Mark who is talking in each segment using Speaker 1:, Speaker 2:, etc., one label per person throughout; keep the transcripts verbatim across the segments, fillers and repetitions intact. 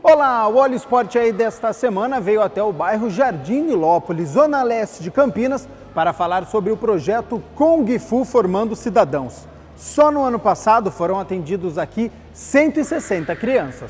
Speaker 1: Olá, o Olho Esporte aí desta semana veio até o bairro Jardim Nilópolis, zona leste de Campinas, para falar sobre o projeto Kung Fu Formando Cidadãos. Só no ano passado foram atendidos aqui cento e sessenta crianças.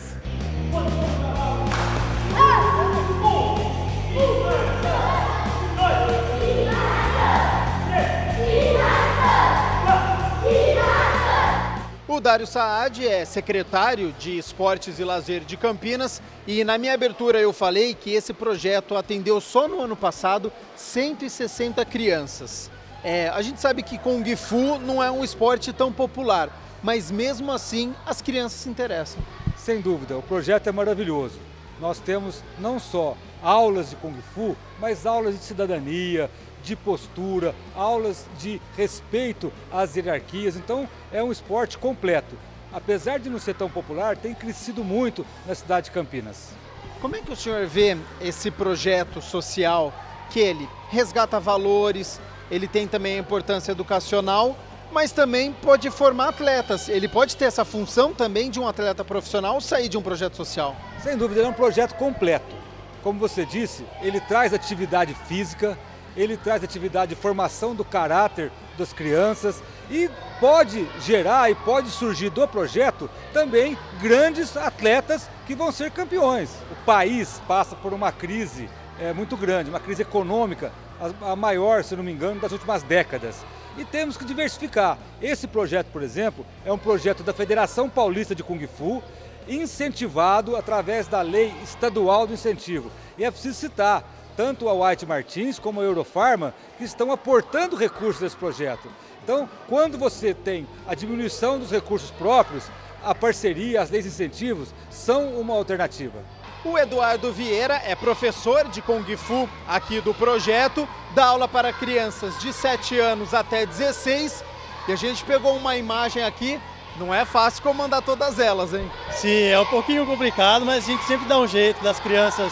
Speaker 1: O Dário Saad é secretário de Esportes e Lazer de Campinas e na minha abertura eu falei que esse projeto atendeu só no ano passado cento e sessenta crianças. É, a gente sabe que Kung Fu não é um esporte tão popular, mas mesmo assim as crianças se interessam.
Speaker 2: Sem dúvida, o projeto é maravilhoso. Nós temos não só aulas de Kung Fu, mas aulas de cidadania, de postura, aulas de respeito às hierarquias. Então é um esporte completo. Apesar de não ser tão popular, tem crescido muito na cidade de Campinas.
Speaker 1: Como é que o senhor vê esse projeto social que ele resgata valores, ele tem também a importância educacional, mas também pode formar atletas? Ele pode ter essa função também de um atleta profissional sair de um projeto social?
Speaker 2: Sem dúvida, ele é um projeto completo. Como você disse, ele traz atividade física, ele traz atividade de formação do caráter das crianças e pode gerar e pode surgir do projeto também grandes atletas que vão ser campeões. O país passa por uma crise é, muito grande, uma crise econômica, a, a maior, se não me engano, das últimas décadas. E temos que diversificar. Esse projeto, por exemplo, é um projeto da Federação Paulista de Kung Fu, incentivado através da Lei Estadual do Incentivo. E é preciso citar tanto a White Martins como a Eurofarma, que estão aportando recursos nesse projeto. Então, quando você tem a diminuição dos recursos próprios, a parceria, as leis de incentivos são uma alternativa.
Speaker 1: O Eduardo Vieira é professor de Kung Fu aqui do projeto, dá aula para crianças de sete anos até dezesseis, e a gente pegou uma imagem aqui. Não é fácil comandar todas elas, hein?
Speaker 3: Sim, é um pouquinho complicado, mas a gente sempre dá um jeito das crianças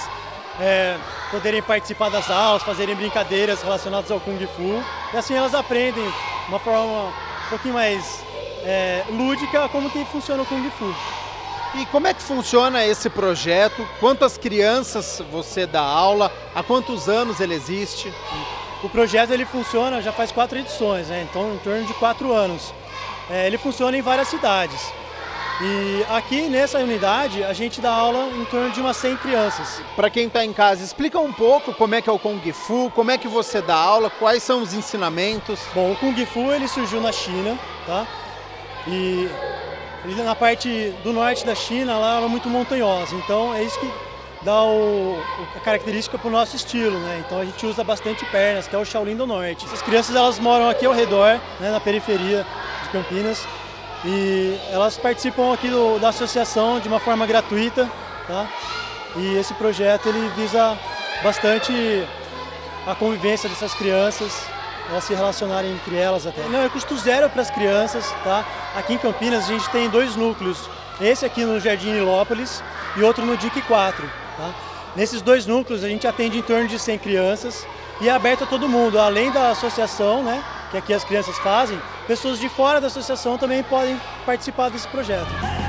Speaker 3: É, poderem participar das aulas, fazerem brincadeiras relacionadas ao Kung Fu. E assim elas aprendem de uma forma um pouquinho mais é, lúdica como que funciona o Kung Fu.
Speaker 1: E como é que funciona esse projeto? Quantas crianças você dá aula? Há quantos anos ele existe?
Speaker 3: O projeto ele funciona já faz quatro edições, né? Então em torno de quatro anos. É, ele funciona em várias cidades. E aqui nessa unidade a gente dá aula em torno de umas cem crianças.
Speaker 1: Para quem está em casa, explica um pouco como é que é o Kung Fu, como é que você dá aula, quais são os ensinamentos.
Speaker 3: Bom, o Kung Fu ele surgiu na China, tá? E ele, na parte do norte da China lá era muito montanhosa, então é isso que dá o, a característica para o nosso estilo, né? Então a gente usa bastante pernas, que é o Shaolin do Norte. Essas crianças elas moram aqui ao redor, né, na periferia de Campinas. E elas participam aqui do, da associação de uma forma gratuita, tá? E esse projeto ele visa bastante a convivência dessas crianças, elas se relacionarem entre elas até. Não, é custo zero para as crianças, tá? Aqui em Campinas a gente tem dois núcleos, esse aqui no Jardim Nilópolis e outro no D I C quatro, tá? Nesses dois núcleos a gente atende em torno de cem crianças e é aberto a todo mundo, além da associação, né, que aqui as crianças fazem, pessoas de fora da associação também podem participar desse projeto.